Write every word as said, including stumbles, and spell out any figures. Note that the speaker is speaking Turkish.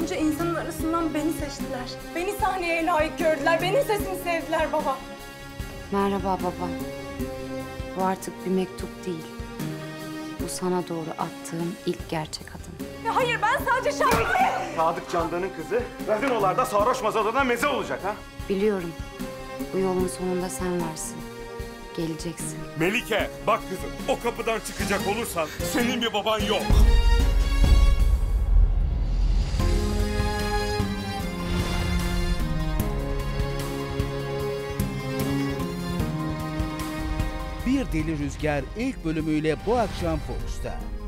Onca insanın arasından beni seçtiler. Beni sahneye layık gördüler. Benim sesimi sevdiler baba. Merhaba baba. Bu artık bir mektup değil. Bu sana doğru attığım ilk gerçek adım. Ya hayır, ben sadece şarkıyım. Sadık Candan'ın kızı gazinolarda sarhoş masalarına meze olacak ha? Biliyorum. Bu yolun sonunda sen varsın. Geleceksin. Melike, bak kızım, o kapıdan çıkacak olursan senin bir baban yok. Bir Deli Rüzgar ilk bölümüyle bu akşam Fox'ta.